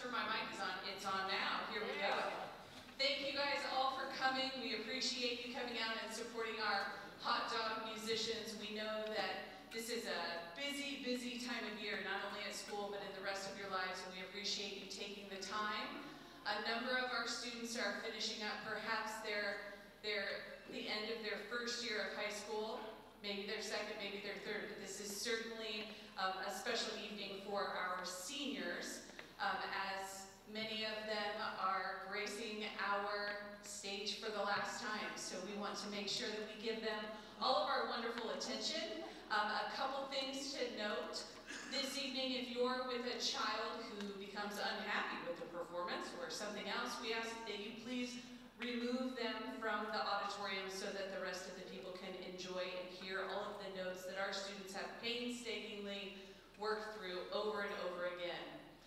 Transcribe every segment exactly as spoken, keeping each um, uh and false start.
sure my mic is on. It's on now. Here we go. Thank you guys all for coming. We appreciate you coming out and supporting our hot dog musicians. We know that this is a busy, busy time of year, not only at school, but in the rest of your lives, and we appreciate you taking the time. A number of our students are finishing up perhaps their, their, the end of their first year of high school, maybe their second, maybe their third, but this is certainly um, a special evening for our seniors, um, as many of them are gracing our stage for the last time. So we want to make sure that we give them all of our wonderful attention. Um, a couple things to note. This evening, if you're with a child who becomes unhappy with the performance or something else, we ask that you please remove them from the auditorium so that the rest of the people can enjoy and hear all of the notes that our students have painstakingly worked through over and over again.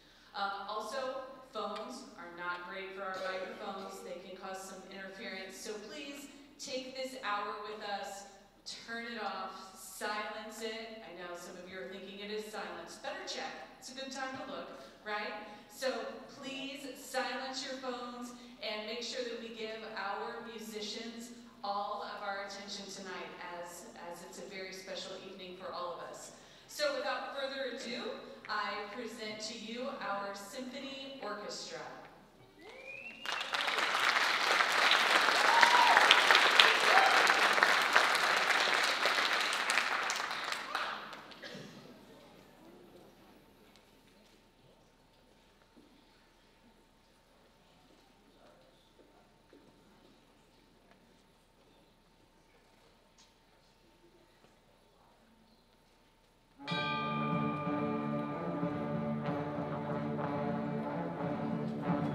Um, also, phones are not great for our microphones. They can cause some interference. So please take this hour with us, turn it off, silence it. I know some of you are thinking it is silence. Better check. It's a good time to look, right? So please silence your phones and make sure that we give our musicians all of our attention tonight, as, as it's a very special evening for all of us. So without further ado, I present to you our Symphony Orchestra. Thank you.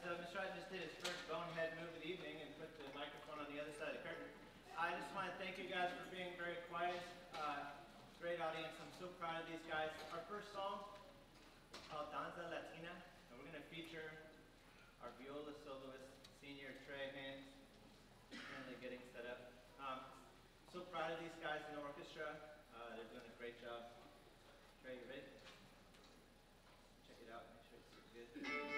uh, Mister Wright just did his first bonehead move of the evening and put the microphone on the other side of the curtain. I just want to thank you guys for being very quiet. Uh, great audience. I'm so proud of these guys. Our first song is called Danza Latina, and we're going to feature our viola soloist, Senior Trey Haynes, currently getting set up. Um, so proud of these guys in the orchestra. Uh, they're doing a great job. Trey, you ready? Check it out. Make sure it's good.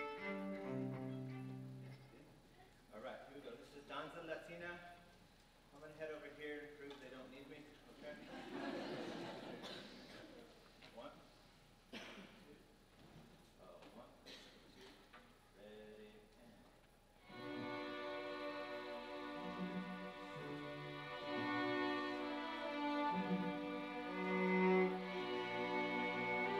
All right, here we go. This is Danza Latina. I'm going to head over here to prove they don't need me. Okay? One. Two. Oh, one. Two. Ready. And. Thank you.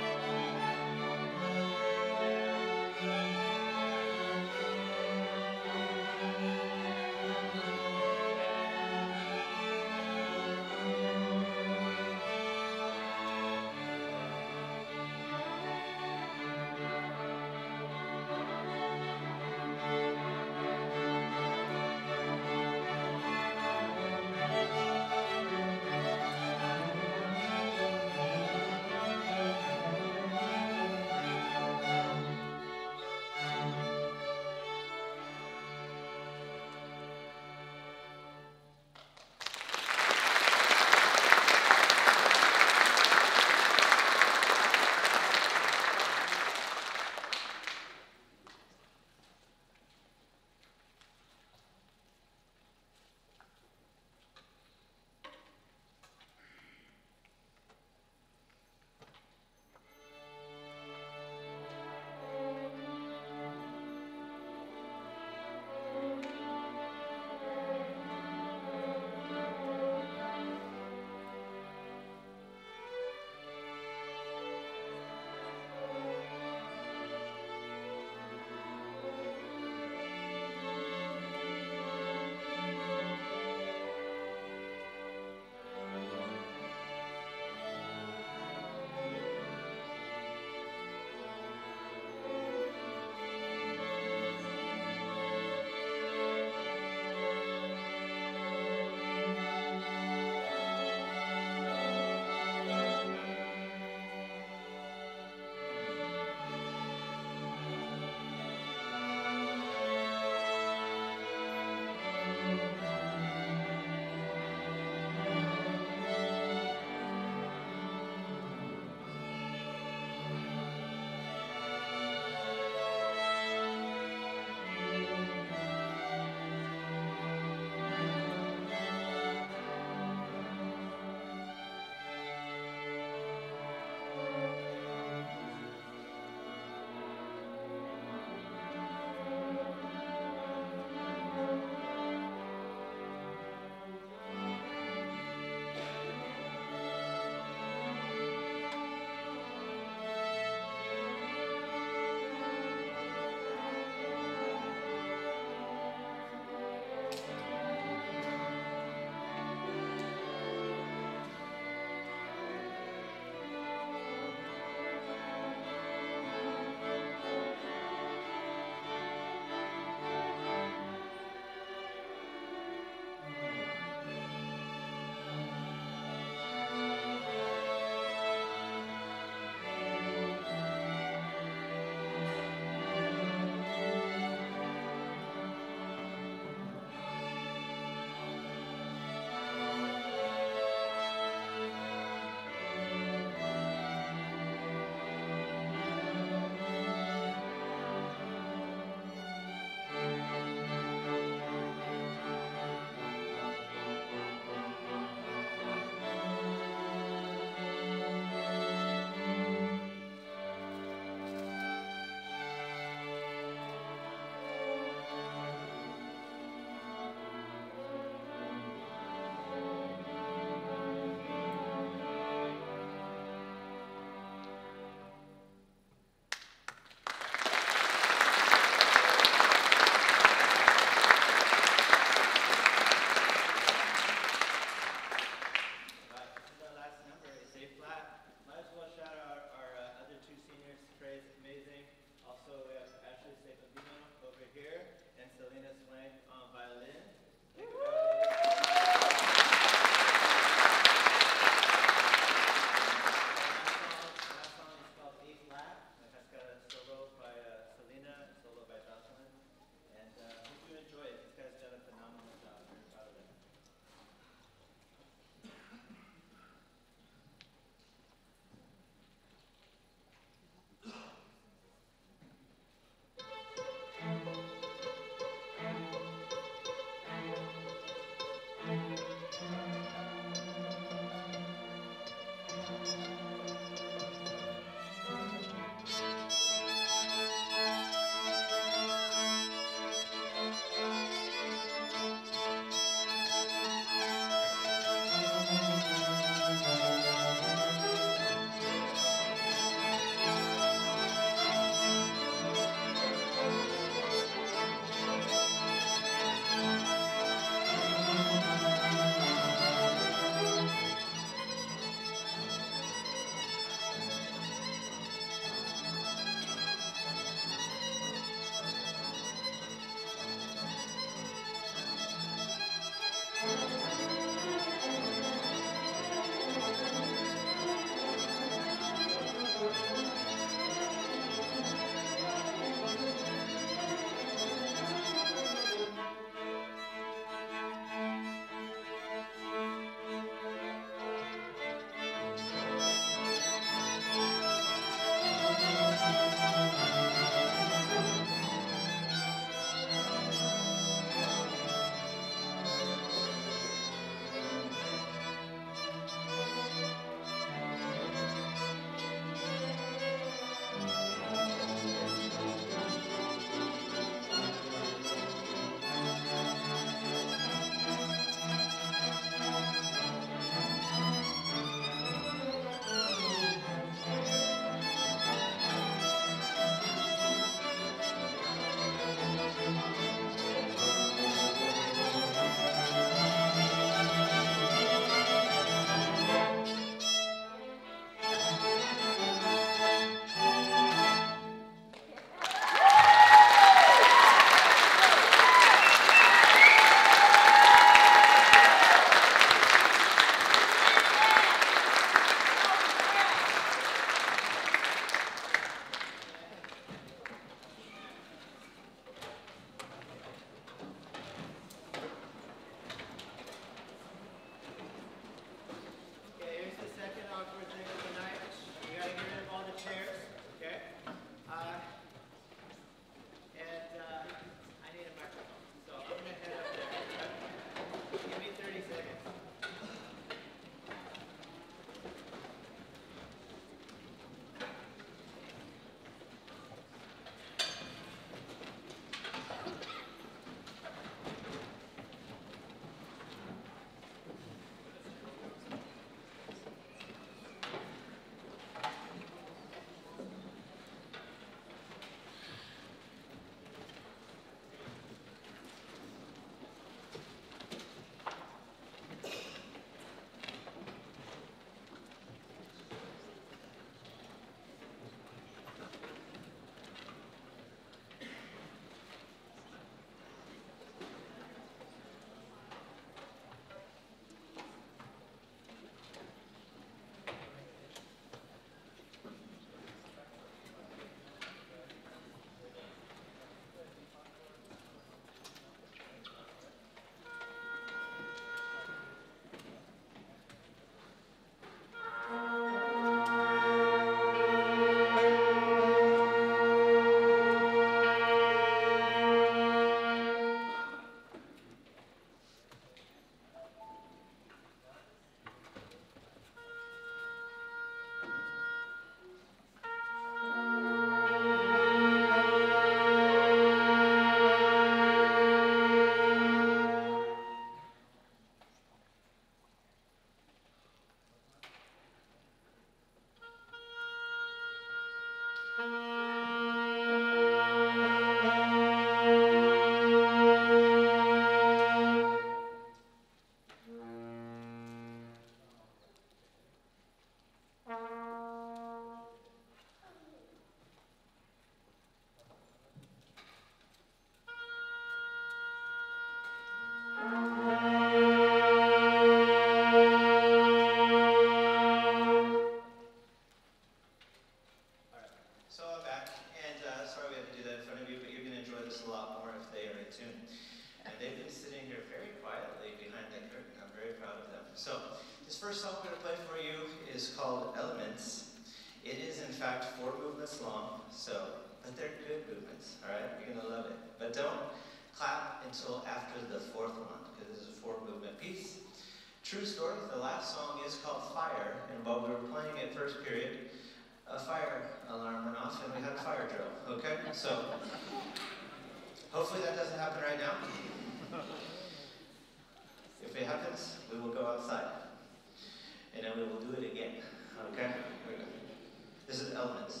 great tune. And they've been sitting here very quietly behind that curtain. I'm very proud of them. So, this first song we're going to play for you is called Elements. It is, in fact, four movements long, so, but they're good movements, all right? You're going to love it. But don't clap until after the fourth one, because this is a four-movement piece. True story, the last song is called Fire, and while we were playing it first period, a fire alarm went off and we had a fire drill, okay? So, hopefully that doesn't happen right now. If it happens, we will go outside. And then we will do it again, okay? Here we go. This is Elements.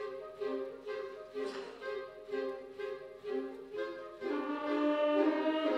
Thank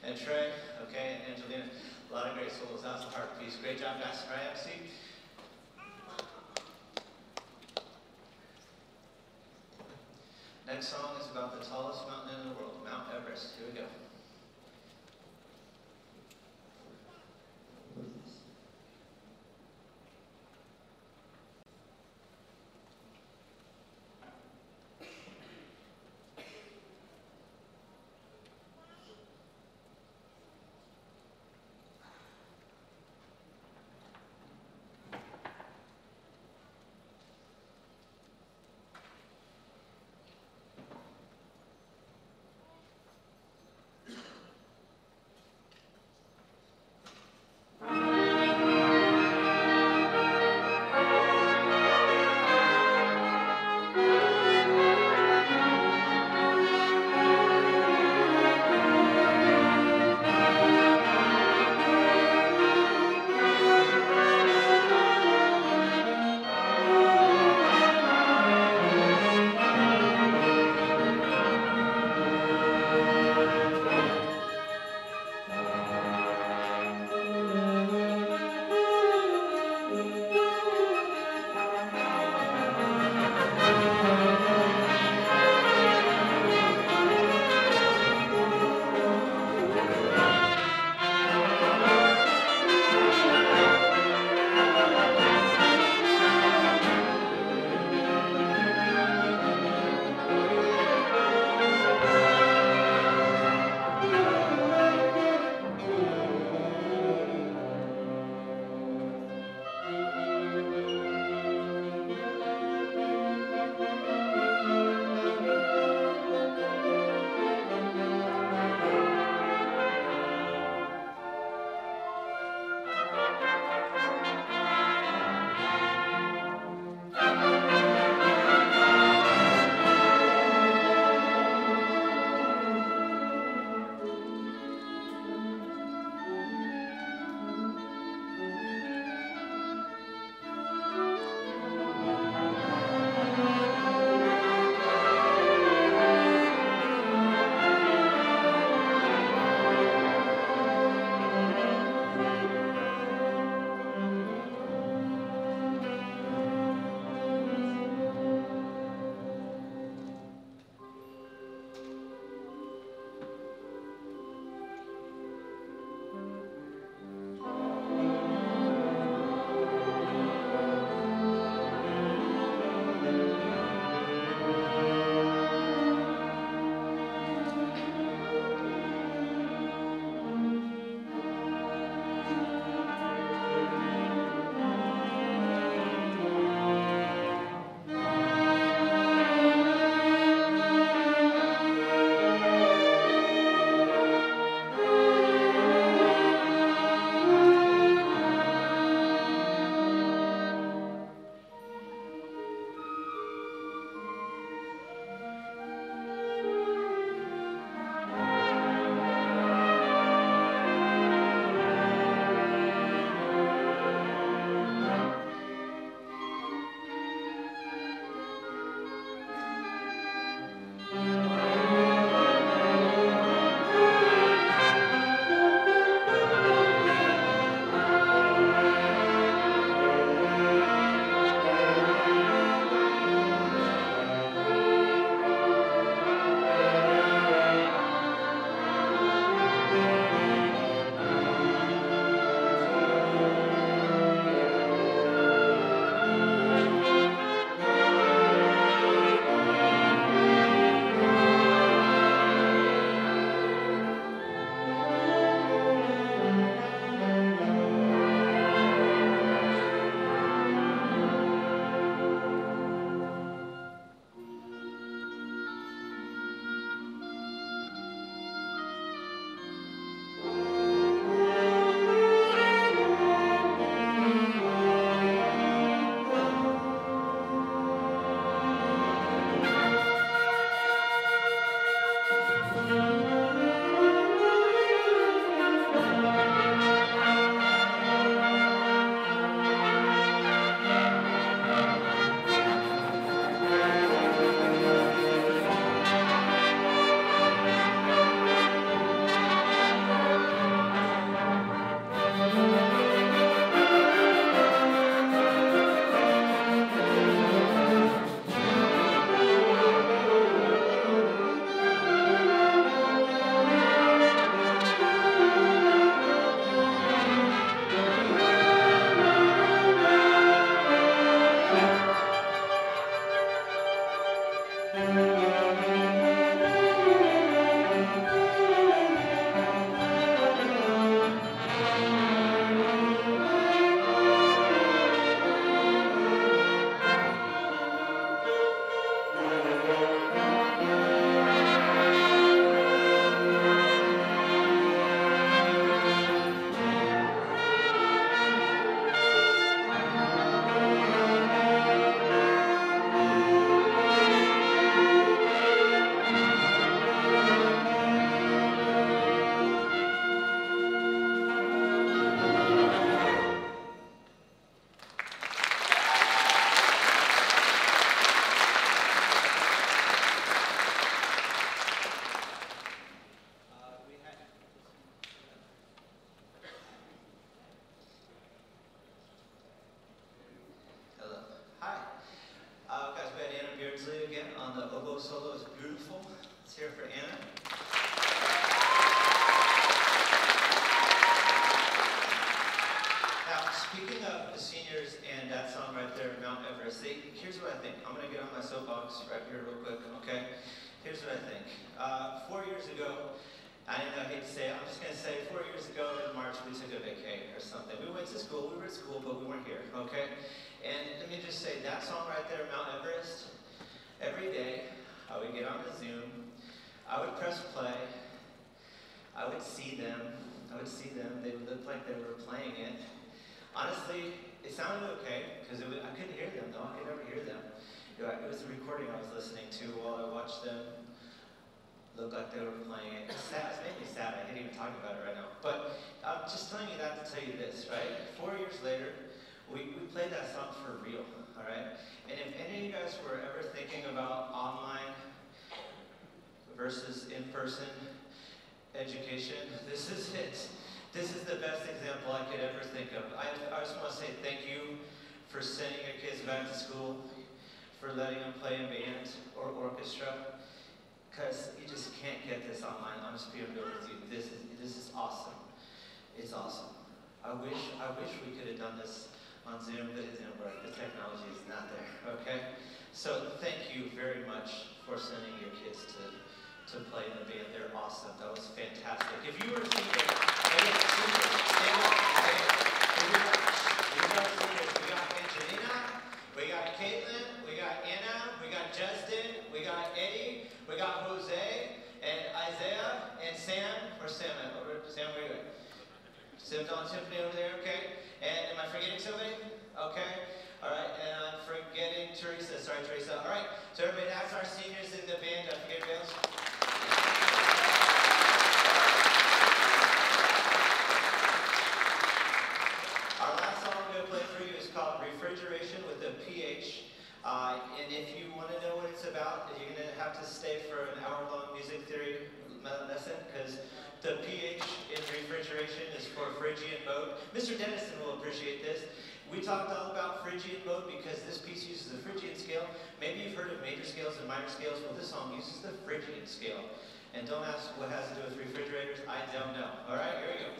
And Trey, okay, and Angelina, a lot of great solos. That was a heart piece. Great job, guys. All right, M C. Next song is about the tallest mountain in the world, Mount Everest. Here we go. hear it for Anna. Now, speaking of the seniors and that song right there, Mount Everest, they, here's what I think. I'm going to get on my soapbox right here real quick, okay? Here's what I think. Uh, four years ago, I know I hate to say it, I'm just going to say four years ago in March, we took a vacay or something. We went to school, we were at school, but we weren't here, okay? And let me just say, that song right there, Mount Everest, every day, I would get on the Zoom, I would press play, I would see them, I would see them, they would look like they were playing it. Honestly, it sounded okay, because I couldn't hear them though, I could never hear them. It was a recording I was listening to while I watched them look like they were playing it. It's sad, it's made me sad, I can't even talk about it right now. But I'm just telling you that to tell you this, right? Four years later, we, we played that song for real, all right? And if any of you guys were ever thinking about online versus in-person education, this is it. This is the best example I could ever think of. I, I just want to say thank you for sending your kids back to school, for letting them play in band or orchestra, because you just can't get this online. I'm just being real with you. This is, this is awesome. It's awesome. I wish, I wish we could have done this on Zoom, but it didn't work. The technology is not there, okay? So thank you very much for sending your kids to to play in the band. They're awesome. That was fantastic. If you were a senior, hey, senior, stand up. Okay? If you got, if you got seniors, we got Angelina, we got Caitlin, we got Anna, we got Justin, we got Eddie, we got Jose, and Isaiah, and Sam. Where's Sam at? Over, Sam, where you at? Sam's on Tiffany over there, okay? And am I forgetting somebody? Okay. All right, and I'm forgetting Teresa. Sorry, Teresa. All right, so everybody, that's our seniors in the band. Did I forget anybody else? Our last song I'm going to play for you is called Refrigeration with a P H. Uh, and if you want to know what it's about, you're going to have to stay for an hour-long music theory lesson, because the P H in refrigeration is for Phrygian mode. Mister Dennison will appreciate this. We talked all about Phrygian mode because this piece uses the Phrygian scale. Maybe you've heard of major scales and minor scales. Well, this song uses the Phrygian scale. And don't ask what has to do with refrigerators. I don't know. All right, here we go.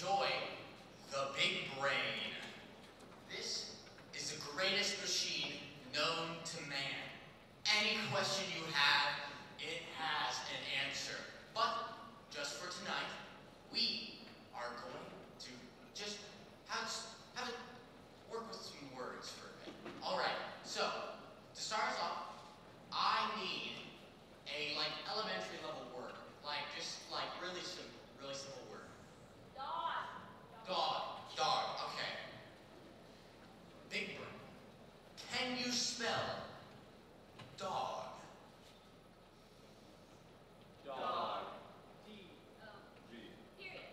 enjoy the big brain. This is the greatest machine known to man. Any question you have, it has an answer. But just for tonight, we are going to just have, have it work with some words for a bit. All right, so to start us off, I need a like elementary level word, like just like really simple, really simple word. Dog. Dog, dog, okay. Big brain. Can you spell dog? Dog. D. Oh. G. Period.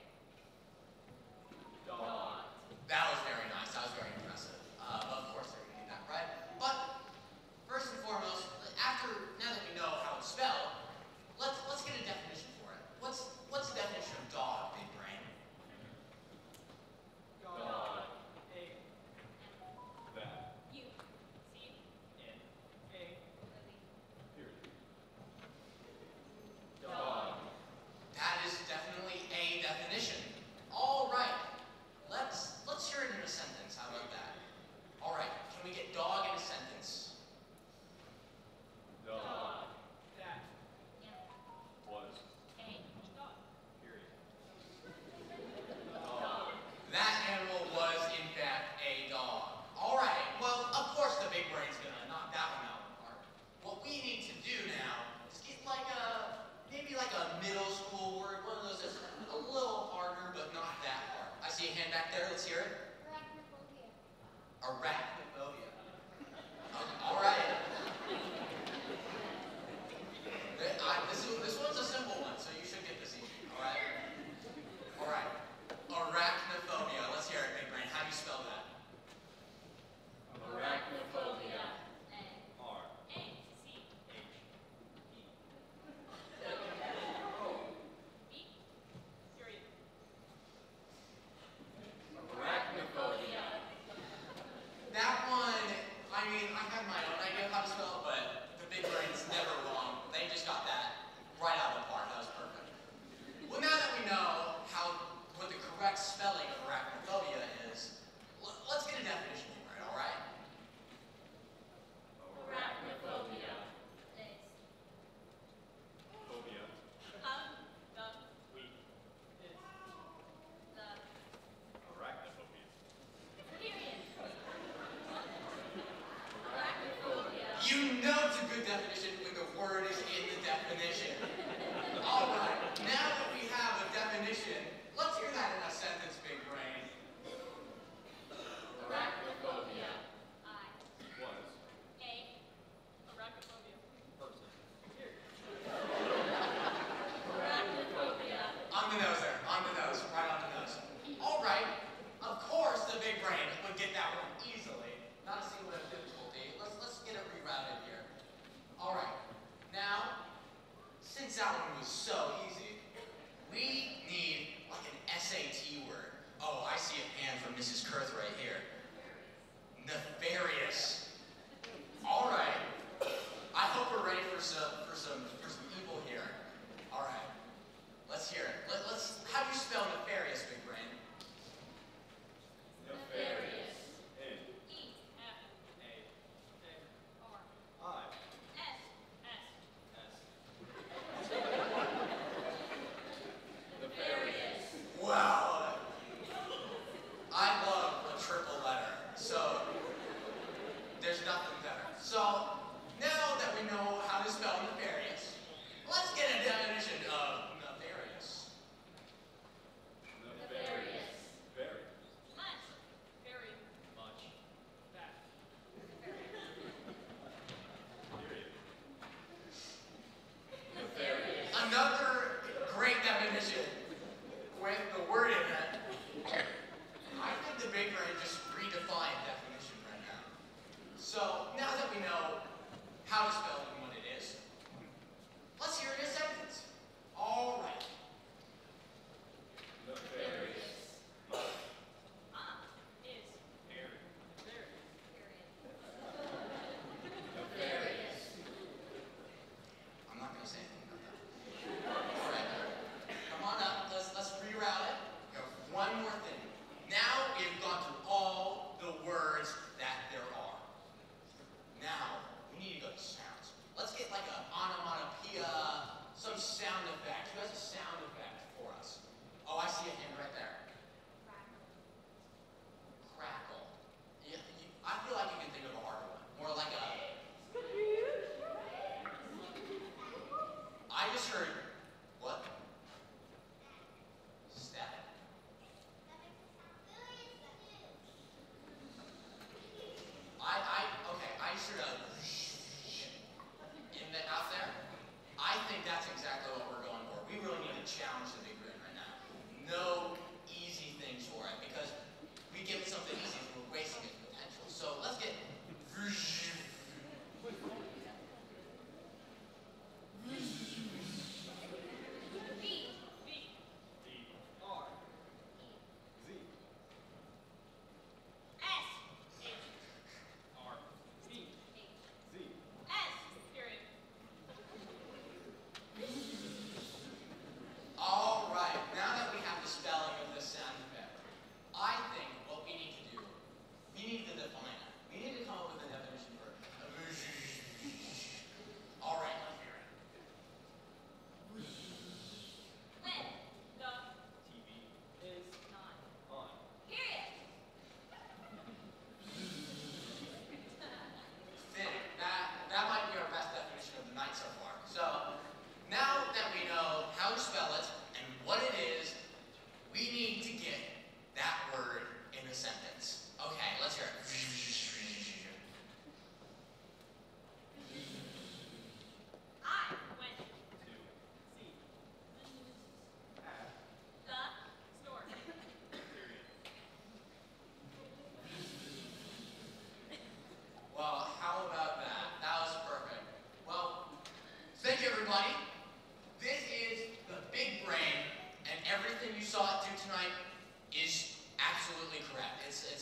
Dog. That was very nice. That was very impressive. Uh, of course, they're going to get that right. But first and foremost, after now that we know how it's spelled, let's let's get a definition for it. What's what's the definition of dog, big brain? Dog. A. That. You. See? N. A. Lily. Period. Dog. That is definitely a definition. All right. Let's let's hear it in a sentence. How about that? All right. Can we get dog in a sentence? Dog. That Yeah. was. A. Dog. Period. Dog. That animal was, in fact, a dog. All right. Well, of course, the big brain's gonna knock that one out of the park. What we need to do now is get like a maybe like a middle school word, one of those that's a little harder, but not that hard. I see a hand back there. Let's hear it. Arachnophobia. Arachnophobia. Okay, all right. Th- I- this, is- this one's a simple one, so you should get this easy. All right. All right. Arachnophobia. Let's hear it, big brain. How do you spell that? Arachnophobia. A. R. A. C. H. E. B. Period. Arachnophobia. That one, I mean, I have my own idea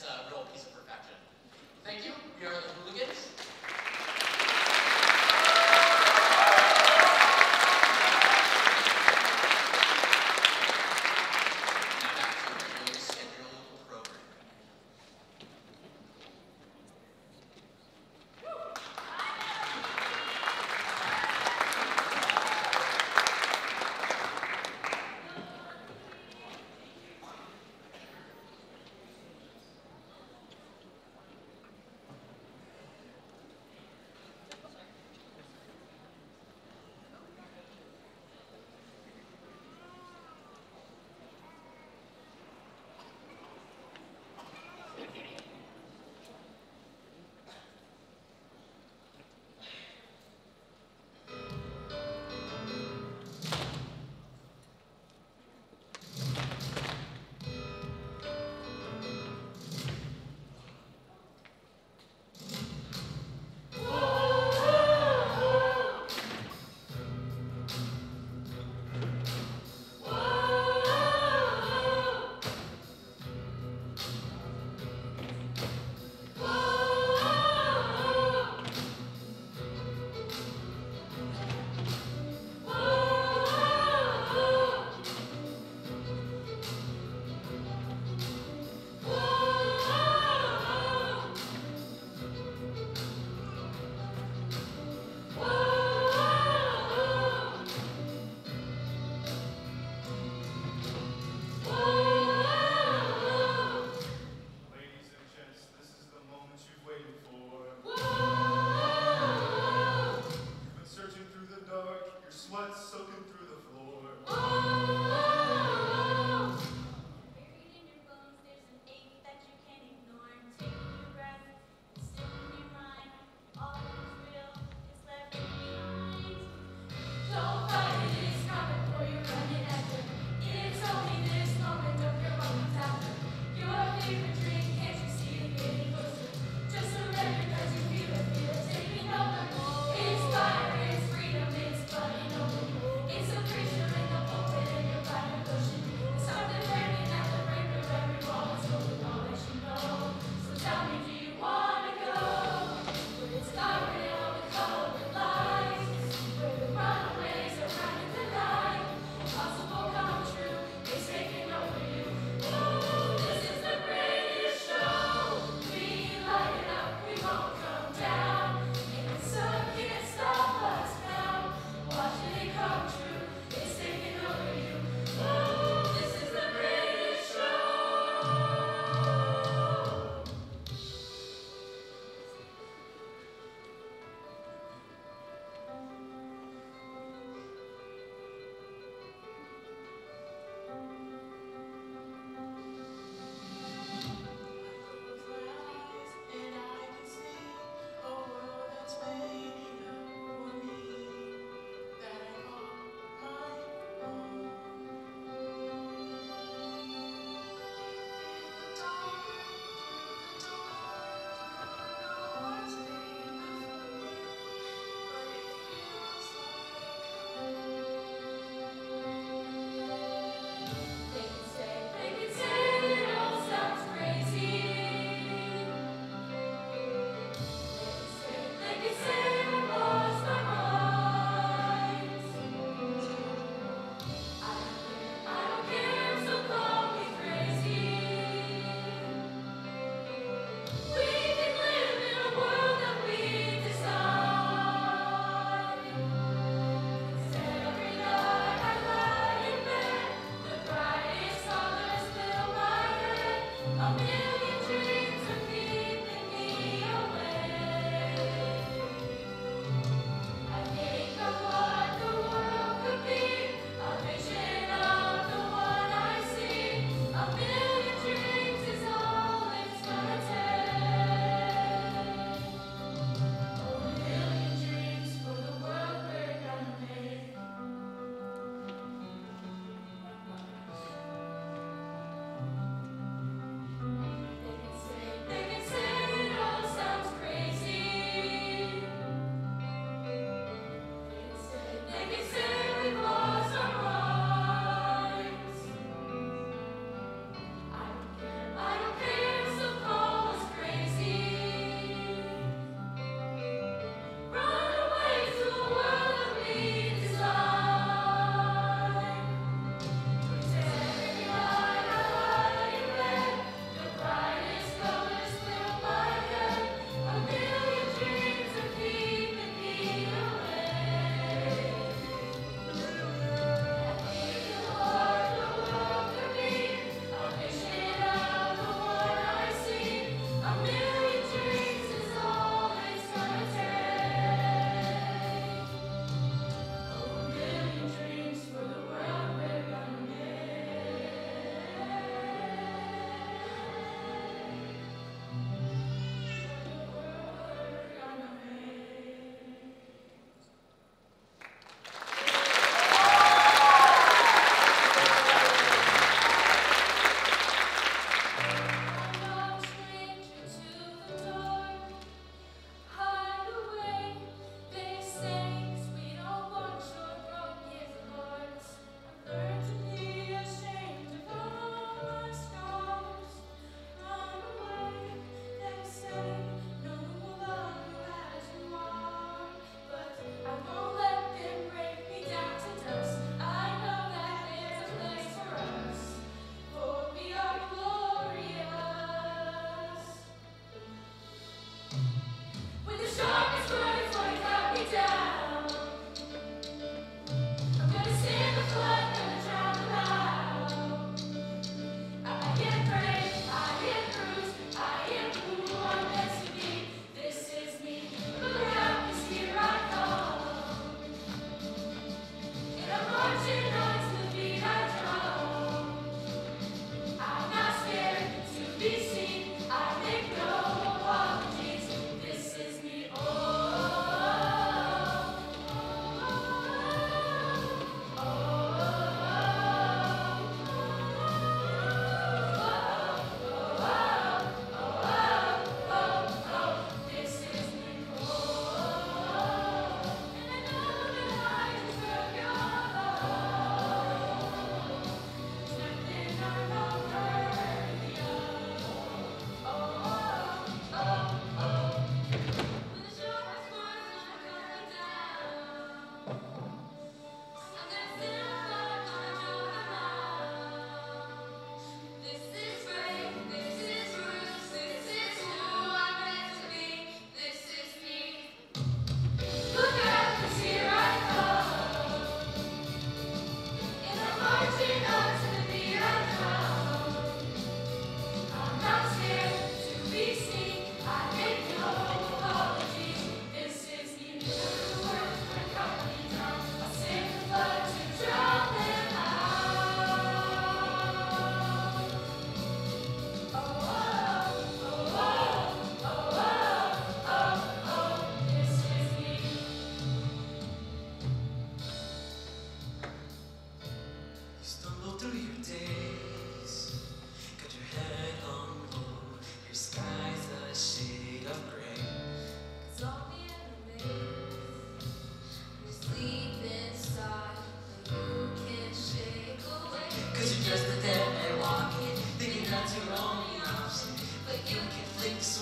It's a real piece of perfection. Thank you. We are the Hooligans. Now back to your regularly scheduled program.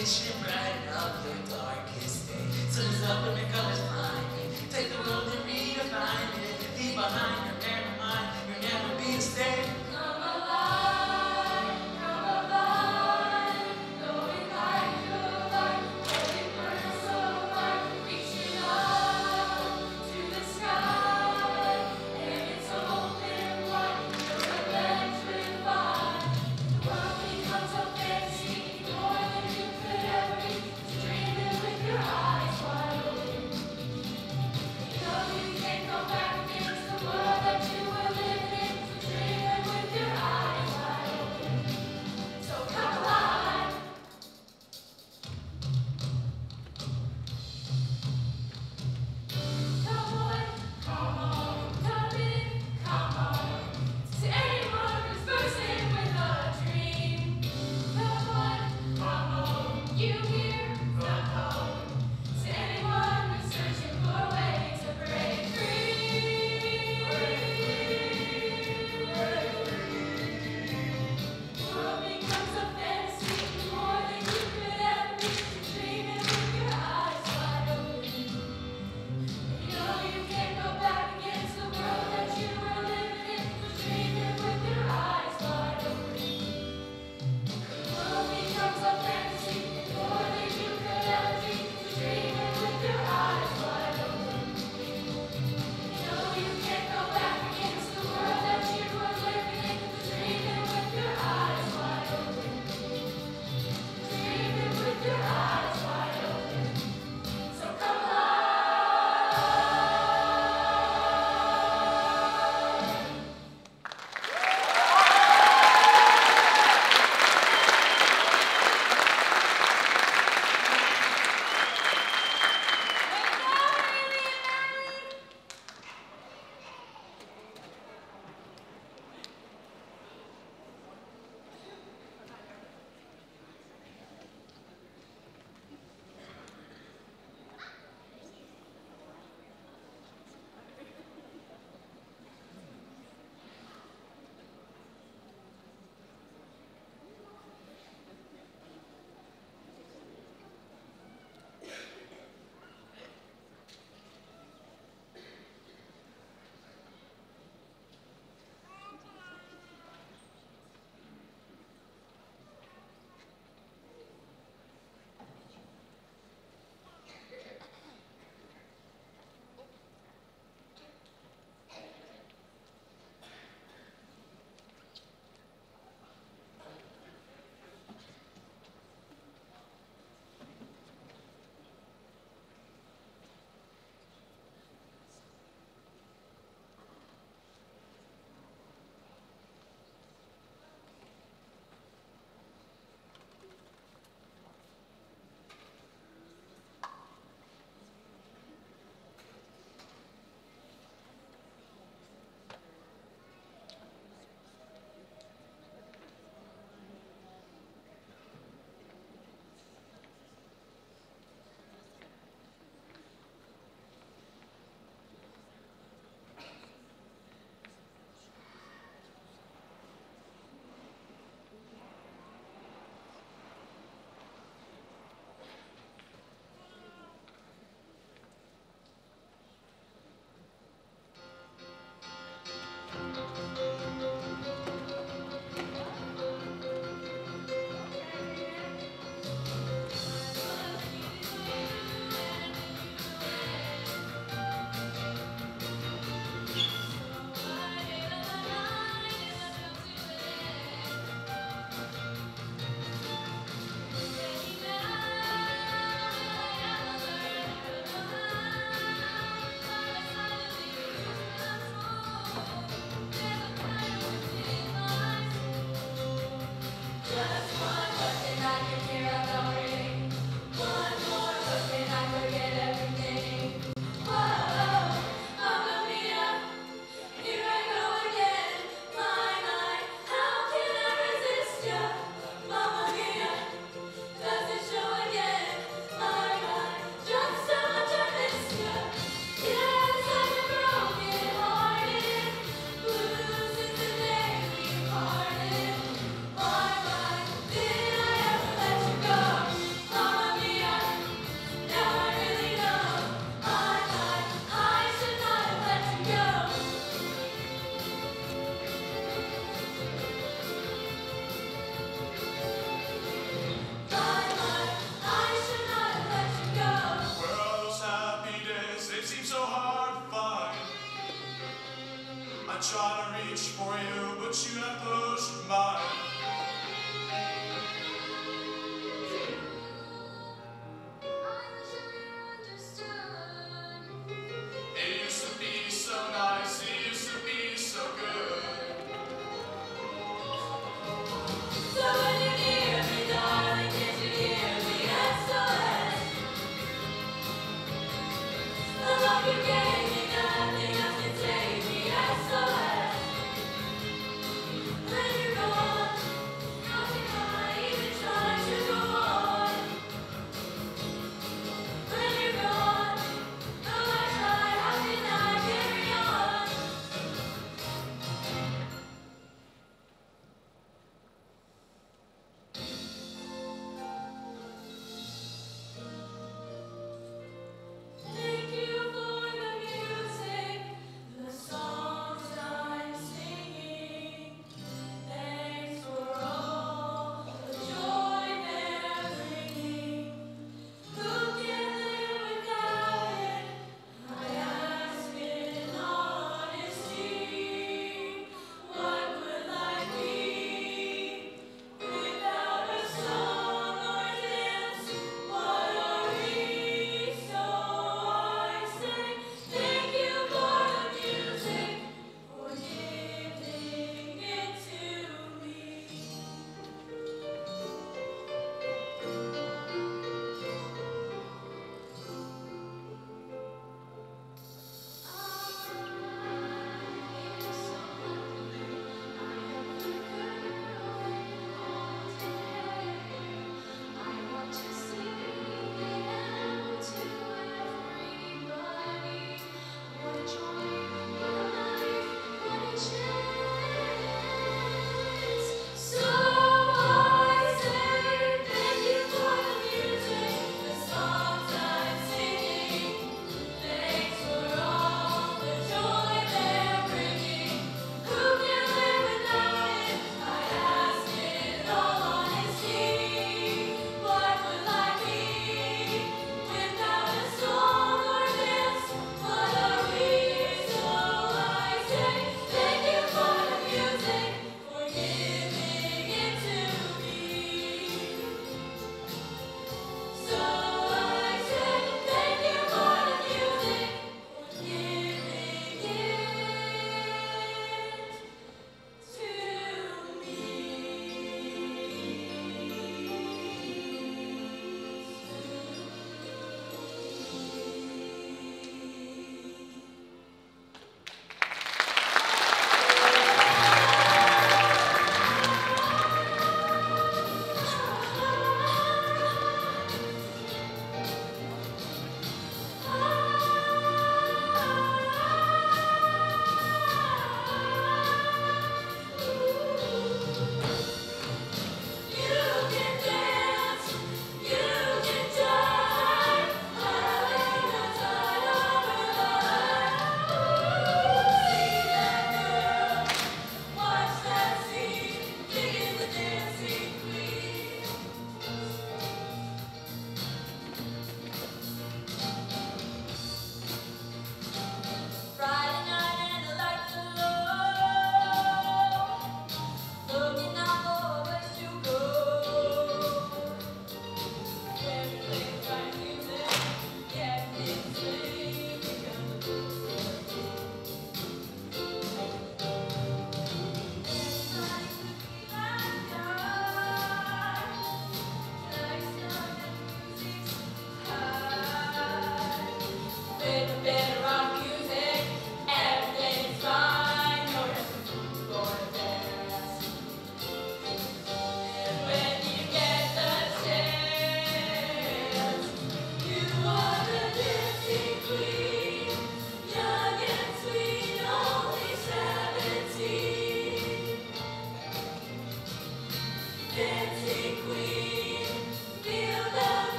which should brighten up your darkest day. Sun's up and the colors flying. Take the road and redefine it. Leave behind your narrow mind. You'll never be the same. Come alive, come alive, going like your light, let it burn so bright, reaching up to the sky, and it's open wide, you're electrified. The world becomes a fantasy, more than you could ever be, to dream it with your eyes wide open. You know you can't go back against the world.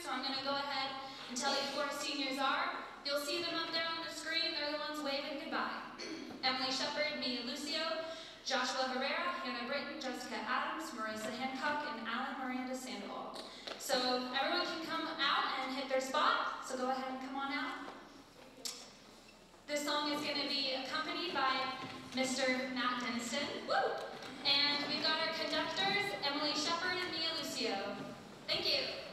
so I'm gonna go ahead and tell you who our seniors are. You'll see them up there on the screen. They're the ones waving goodbye. Emily Shepard, Mia Lucio, Joshua Herrera, Hannah Britton, Jessica Adams, Marissa Hancock, and Alan Miranda Sandoval. So everyone can come out and hit their spot, so go ahead and come on out. This song is going to be accompanied by Mister Matt Deniston. Woo! And we've got our conductors, Emily Shepard and Mia Lucio. Thank you.